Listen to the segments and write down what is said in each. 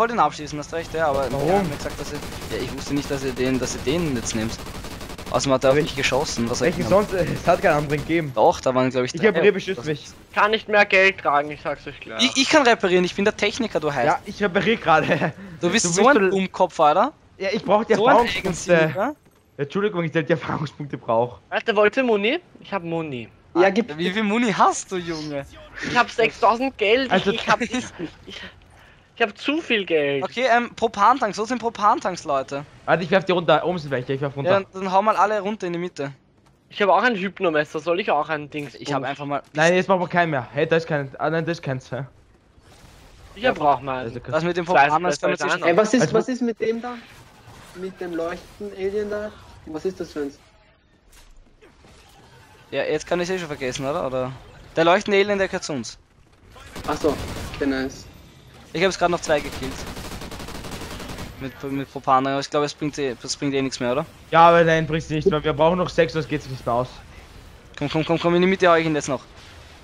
wollte ihn abschießen, hast recht, ja, aber warum? er hat mir gesagt, dass ja, ich wusste nicht, dass ihr den jetzt nehmt. Außerdem hat er auf mich geschossen. Was Welchen sonst? Es hat keinen anderen gegeben. Doch, da waren glaube ich Ich drei. repariere, beschützt mich. Kann nicht mehr Geld tragen, ich sag's euch klar. Ich kann reparieren, ich bin der Techniker, du heißt. Ja, ich repariere gerade. Du bist so ein Dummkopf, Alter. Ja, ich brauche die So ein Erfahrungspunkte. Eigensinniger. Entschuldigung, ich die Erfahrungspunkte brauche. Warte, wollt ihr Muni? Ich hab Muni. Ja, gib. Wie viel Muni hast du, Junge? Ich hab 6000 Geld, Also- ich hab zu viel Geld. Okay, Propantanks, so sind Propantanks, Leute. Warte, ich werf die runter. Oben sind welche, ich werf runter. Ja, dann hau mal alle runter in die Mitte. Ich habe auch ein Hypnomesser, soll ich auch ein Ding? Ich habe einfach mal. Nein, jetzt machen wir keinen mehr. Hey, da ist kein. Ah, nein, das ist keins. Hä? Ich brauch mal. Also, Das mit dem Zwei Propantanks ist kann man besser zwischen. als Ey, was ist, Also- was ist mit dem da? Mit dem Leuchten-Alien da? Was ist das für eins? Ja, jetzt kann ich es eh schon vergessen, oder? Der leuchtende Alien, der gehört zu uns. Achso, okay, nice. Ich habe es gerade noch 2 gekillt. Mit Propantank, aber ich glaube, es bringt eh nichts mehr, oder? Ja, aber nein, bringt's nicht, weil wir brauchen noch 6, das geht's nicht mehr aus. Komm, in die Mitte hau ich ihn jetzt noch.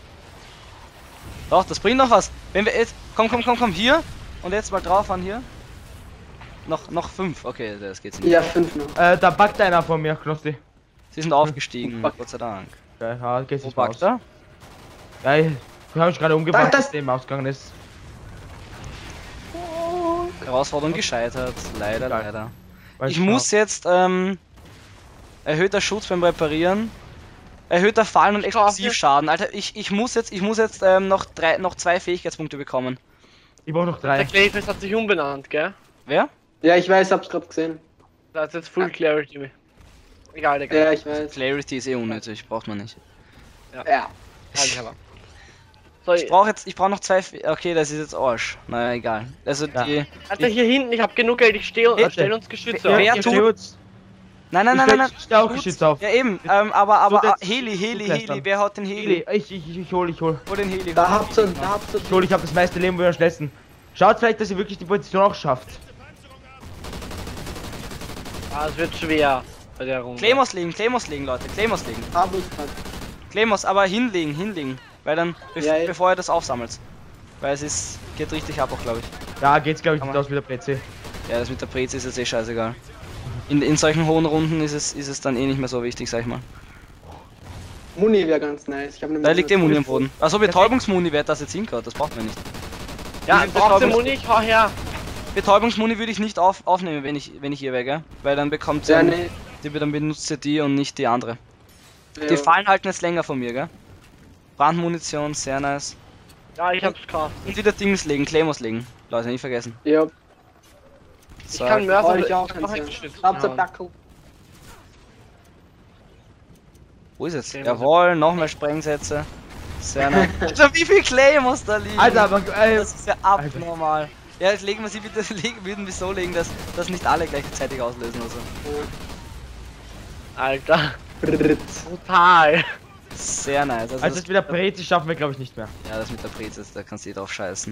Doch, das bringt noch was. Wenn wir jetzt. Komm, hier. Und jetzt mal drauf an hier. Noch 5. Okay, das geht's nicht. Ja, 5 noch. Da backt einer von mir, Knossi. Sie sind aufgestiegen, Gott sei Dank. Okay, ja, geht's Wo nicht mehr backt aus. er? Ja, wir haben mich gerade umgebracht, Das- dass dem ausgegangen ist. Herausforderung gescheitert. Leider, Egal. leider. Weiß Ich genau. muss jetzt, erhöhter Schutz beim Reparieren. Erhöhter Fallen und Explosivschaden. Alter, ich muss jetzt noch 2 Fähigkeitspunkte bekommen. Ich brauche noch Der 3. Clayface hat sich umbenannt, gell? Wer? Ja, ich weiß, hab's gerade gesehen. Da ist jetzt Full Clarity. Egal, Digga. Ja, ich weiß. Clarity ist eh unnötig, braucht man nicht. Ja. So, Ich brauche noch 2. Okay, das ist jetzt Arsch. Naja, egal. Also Ja. die. Alter, hier hinten, ich hab genug Geld, ich stehe Bitte. stell uns Geschütze Wer auf. wer ich tut- steh uns- Nein. Ich stell auch Gut. Geschütz auf. Ja eben, aber So, jetzt Heli, zukleistern. wer hat den Heli? Ich hol. Hol den Heli. Da habt ihr, Ich hol, ich hab das meiste Leben, wo ihr am schnellsten. Schaut vielleicht, dass ihr wirklich die Position auch schafft. Ah, es wird schwer bei der Runde. Claymores legen, Leute, Claymores legen. Hab ich grad. Claymores, aber hinlegen. Weil dann, Ja, ja. bevor ihr das aufsammelt. Weil geht richtig ab auch, glaube ich. Ja, geht's glaube ich Kann nicht man- aus mit der PC. Ja, das mit der Prezi ist jetzt eh scheißegal. In solchen hohen Runden ist es dann eh nicht mehr so wichtig, sag ich mal. Muni wäre ganz nice. Ich hab nämlich Da liegt der eine- Muni am Boden. Achso, Betäubungsmuni wird das jetzt hingehört, das braucht man nicht. Ja, Wie viel braucht ihr Betäubungs- Muni? Ich hau her. Betäubungsmuni würde ich nicht aufnehmen, wenn ich hier wäre, gell? Weil dann bekommt Ja, ihr, nee. dann benutzt ihr die und nicht die andere. Ja. Die Fallen halten jetzt länger von mir, gell? Brandmunition, sehr nice. Ja, ich hab's gekauft. Und wieder Dings legen, Claymores legen. Leute, nicht vergessen. Ja, Ich kann Mörser brauche ich auch noch ein ganz Geschütz. Habt ihr hauen. Dackel? Wo ist es? Claymores. Jawohl, noch mehr Sprengsätze. Sehr nice. Alter, wie viel Claymores da liegen? Alter, aber Das ist ja abnormal. Ja, jetzt legen wir sie bitte, würden wir so legen, dass nicht alle gleichzeitig auslösen oder so. Alter, Brrrt. brutal. Sehr nice. also das mit der PC schaffen wir glaube ich nicht mehr. Ja, das mit der Preze, da kannst du eh drauf scheißen.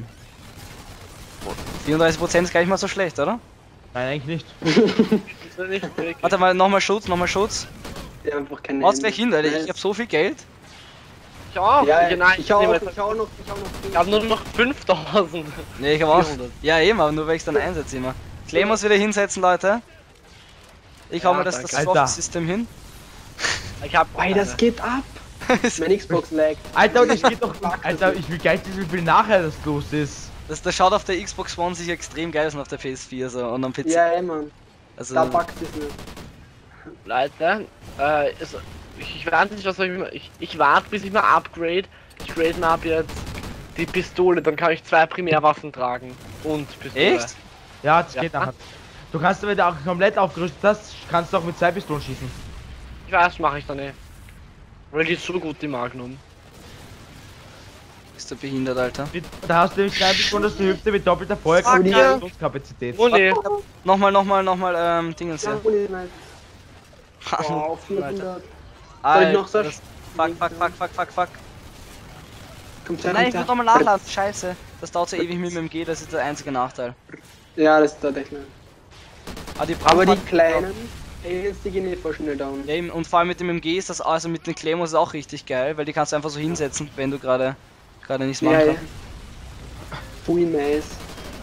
34% ist gar nicht mal so schlecht, oder? Nein, eigentlich nicht. Ist das nicht wirklich? Warte mal, nochmal Schutz. Ja, einfach keine Haut's gleich hin, Alter. Nice. Ich hab so viel Geld. Ich auch. Ja, Nein, ich auch, nehme ich jetzt- auch noch. Ich hab nur noch 5000. Ne, ich hab auch. 400. Ja, eben, aber nur weil ich's dann einsetze immer. Claymores wieder hinsetzen, Leute. Ich hau Ja, mir das danke. Alter. Soft-System hin. Ich hab. Ey, das geht ab. Mein Xbox lag. Alter, und es geht doch. Alter, ich will gleich wissen, wie viel nachher das los ist. Das schaut auf der Xbox One sich extrem geil aus und auf der PS4 so und am PC. Ja, ey, Mann. Also, Da packt es nicht. Leute, ich weiß nicht, was soll ich mal. Ich warte, bis ich mal upgrade. Ich grade mir ab jetzt die Pistole, dann kann ich 2 Primärwaffen tragen. Und Pistole. echt? Ja, das Ja. geht nachher. Du kannst, wenn du auch komplett aufgerüstet hast, kannst du auch mit 2 Pistolen schießen. Ich weiß, mache ich dann eh. Weil die ist so gut, die Magnum. Bist du behindert, Alter? Da hast du nämlich 2 Pistolen, das ist die Hüfte mit doppelter Feuerkapazität. Muni. Nochmal, Dingens Ja, hier. Muni, nice. Wow, 400. Soll ich Alter, noch so? das- Fuck. Kommt her, Nein, ich kommt muss her. nochmal nachladen. Scheiße. Das dauert so ewig mit dem MG, das ist der einzige Nachteil. Ja, das ist tatsächlich. Aber die Aber die Brandmarken- kleinen Aliens, die gehen eh voll schnell down. Ja, eben, und vor allem mit dem MG ist das, also mit den Claymores ist auch richtig geil, weil die kannst du einfach so hinsetzen, wenn du gerade nichts machen Ja, ja. kannst. Ui, nice.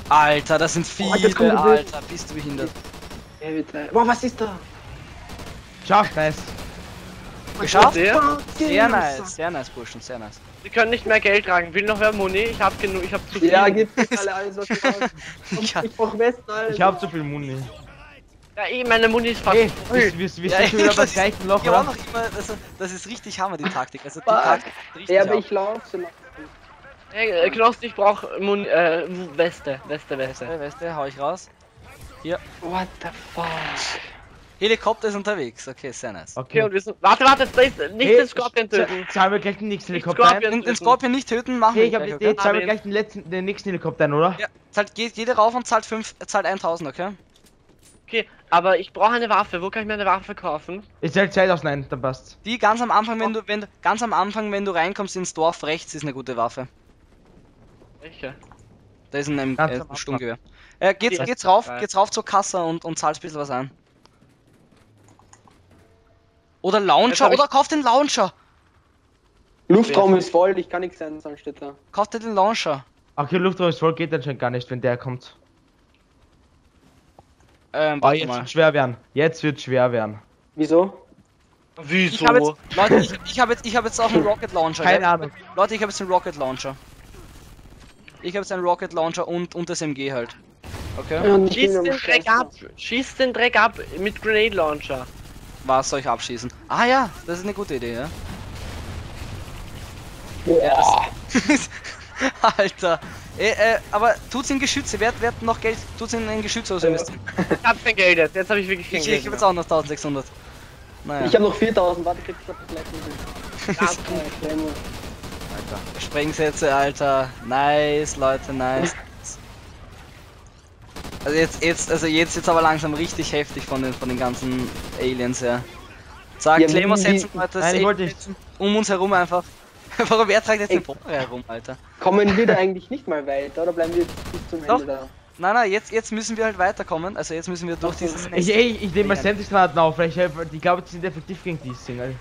Alter, das sind Oh, das kommt viele, gut. Alter, bist du behindert. Ja, bitte. Boah, was ist da? Schafft, nice. Geschafft? Sehr. Sehr nice, Burschen, sehr nice. Sie können nicht mehr Geld tragen. Will noch wer Muni? Ich hab genug, ich hab zu viel. Ja, gib mir alle alles, was du hast. Ja. Ich brauch Westen, Alter. Ich hab zu viel Muni. Ja, meine Muni ist fast Hey, voll. wir sind Ja, schon wieder beim das ist- gleichen Loch, Ja, auch oder? noch immer, das ist richtig Hammer, die Taktik. Also die Fuck. Taktik ist richtig Ja, aber Hammer. ich lauf so langsam. Hey, Knossi, ich brauch Muni, Weste. Weißt du, hau ich raus. What the fuck? Helikopter ist unterwegs, okay, sehr nice. Okay, und wir sind. Warte, da ist nicht den Scorpion töten. Zahlen wir gleich den nächsten Nicht Helikopter ein? Scorpion. Den Scorpion nicht töten, machen Hey, wir ich hab gleich, die Idee, okay? zahlen wir Ah, gleich den nächsten Helikopter ein, oder? Ja, geht jeder rauf und zahlt 1000, okay? Okay, aber ich brauche eine Waffe. Wo kann ich mir eine Waffe kaufen? Ich zähl Zeit aus, nein, dann passt. Die ganz am Anfang, wenn du reinkommst ins Dorf rechts, ist eine gute Waffe. Welche? Da ist ein Ganz am Anfang. Sturmgewehr. Die Geht's rauf zur Kasse und zahlt ein bisschen was ein. Oder Jetzt Launcher, hab ich- oder kauft den Launcher. Luftraum ist voll, ich kann nichts sein, sonst steht da. Kauft dir den Launcher. Okay, Luftraum ist voll, geht anscheinend gar nicht, wenn der kommt. Oh, Warte jetzt mal. wird schwer werden. Jetzt wird schwer werden. Wieso? Wieso? Ich habe jetzt, Leute, ich hab jetzt auch einen Rocket Launcher. Keine gell? Ahnung. Leute, ich habe jetzt einen Rocket Launcher. Ich habe jetzt einen Rocket Launcher und das MG halt. Okay? Und ich Schieß bin am den Dreck Scheißen. ab! Schieß den Dreck ab mit Grenade Launcher! Was soll ich abschießen? Ah ja, das ist eine gute Idee, ja. Boah. Alter. Aber tut's in Geschütze, wer hat noch Geld? Tut's in ein Geschütz oder so investieren. Ich hab kein Geld jetzt habe ich wirklich kein Ich Geld. habe jetzt auch noch 1600. Naja, Ich habe noch 4000, warte, kriegst du gleich mit. Sprengsätze, Alter. Nice, Leute, nice. Also jetzt aber langsam richtig heftig von den ganzen Aliens her. Zack, Ja, Claymore wie- setzen, Leute. Nein, ich safe wollte nicht. setzen, um uns herum einfach. Warum, wer trägt jetzt Ey. den Pommer herum, Alter? Kommen wir da eigentlich nicht mal weiter, oder bleiben wir jetzt bis zum Doch. Ende da? Nein, jetzt müssen wir halt weiterkommen. Also jetzt müssen wir durch dieses Ich nehme mal Sentis-Granaten auf, weil ich glaube, die sind effektiv gegen die Single.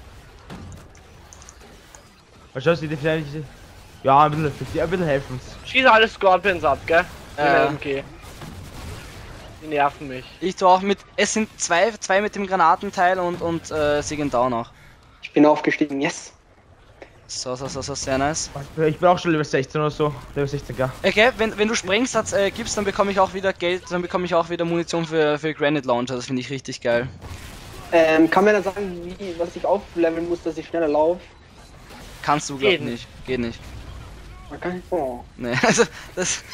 Was schaust du, die vielleicht. Ja, ein bisschen effektiv, ein bisschen helfen uns. Schieß alle Scorpions ab, gell? Äh. Okay. Die nerven mich. Ich tue auch mit. Es sind zwei mit dem Granatenteil und sie gehen down auch. Ich bin aufgestiegen, yes! So, sehr nice. Ich bin auch schon Level 16 oder so. Level 16, Okay, wenn du Sprengsatz gibst, dann bekomme ich auch wieder Geld, dann bekomme ich auch wieder Munition für Granite Launcher, das finde ich richtig geil. Kann mir da sagen, was ich aufleveln muss, dass ich schneller laufe? Kannst du, glaub Geht nicht. Geht nicht. Okay. Oh. Nee, also das.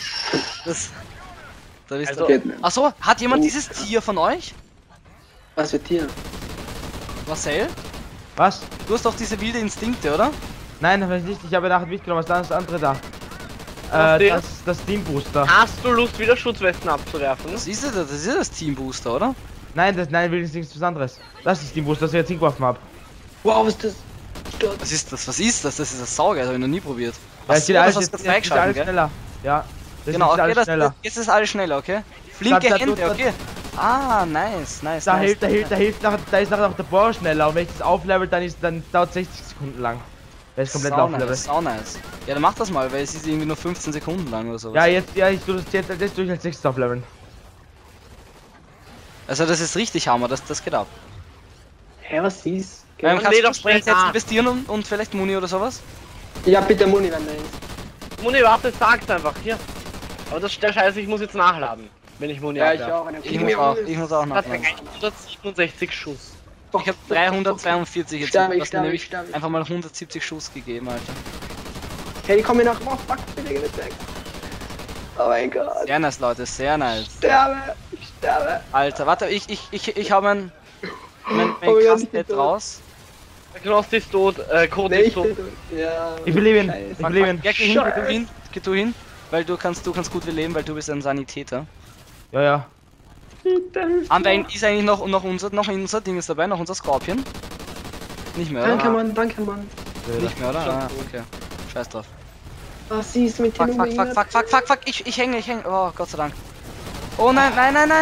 Da bist Also- du. Geht nicht. Achso, hat jemand Oh. dieses Tier von euch? Was wird hier? Marcel? Was? Du hast doch diese wilde Instinkte, oder? Nein, das weiß ich nicht. Ich habe nachher mitgenommen, was ist das andere da? Was der? Das Team Booster. Hast du Lust, wieder Schutzwesten abzuwerfen? Das ist das Team Booster, oder? Nein, will ich nichts was anderes. Das ist Team Booster, das ich jetzt hingeworfen habe. Wow, was ist das? Was ist das? Was ist das? Das ist das Saugeil, das habe ich noch nie probiert. Ja, es geht alles, hast du jetzt, gerade jetzt ist alles freigeschalten, gell? schneller. Ja. Das Genau, ist okay, alles schneller. jetzt ist alles schneller, okay? Flinke Da- da- Hände, da- okay. Ah, nice. Da nice. hilft da ist nachher noch der Bohr schneller und wenn ich das auflevel, dann dauert 60 Sekunden lang. Weil es komplett auflevel. Sau nice. Ja, dann mach das mal, weil es ist irgendwie nur 15 Sekunden lang oder so. Ja, ich tue das jetzt durch als 6 aufleveln. Also das ist richtig Hammer, das geht ab. Hä, was ist? Kannst nee, du doch Sprengsätze schnell nach. investieren und vielleicht Muni oder sowas? Ja, bitte Muni, wenn da ist. Muni, warte, sag's einfach, hier. Aber das ist der Scheiße, ich muss jetzt nachladen, wenn ich Muni Ja, ich abwerfe. auch. Eine Ich muss auch Hat nachladen. 167 Schuss. Ich habe 342 jetzt. Sterbe, Du hast mir nämlich sterbe. einfach mal 170 Schuss gegeben, Alter. Hey, die kommen nach. Oh, fuck, bitte, geh nicht weg. Oh mein Gott. Sehr nice, Leute, sehr nice. Ich sterbe. Alter, warte, ich habe mein Oh mein Gott, ich Kastet bin tot. raus. Der Knost ist tot, Code Nee, ist ich tot. bin tot. Ja. Ich will leben. Scheiße. Ich will leben. Ja, geh du hin, weil du kannst gut leben, weil du bist ein Sanitäter. Ja, ja. Anwein ist eigentlich noch unser Ding ist dabei, noch unser Scorpion. Nicht mehr, oder? Danke, Mann, danke, Mann. Nicht mehr, oder? Ah, okay. Scheiß drauf. Was ist mit Fuck, den fuck, ich hänge. Oh, Gott sei Dank. Oh nein.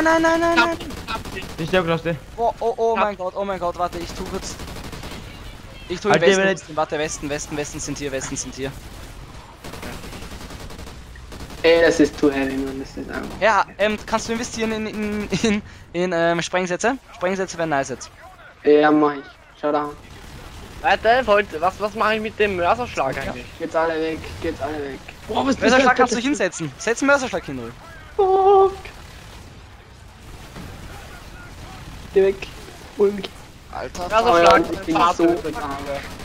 Ich sterbe Knossi. Oh mein Gott, warte, ich tu kurz. Ich tu im Alter, Westen, wenn Westen, warte, Westen sind hier. Ey, das ist too heavy, man. Das ist einfach. Ja, kannst du investieren in Sprengsätze? Sprengsätze wären nice jetzt. Ja, mach ich. Schau da. Leute, was mache ich mit dem Mörserschlag eigentlich? Geht's alle weg, geht's alle weg. Boah, was Mörserschlag kannst du dich hinsetzen. Setz einen Mörserschlag hin, Ruhl. Fuck. Geh weg. Hol mich. Alter. Mörserschlag, Ich bin so Fahrzeug. begraben.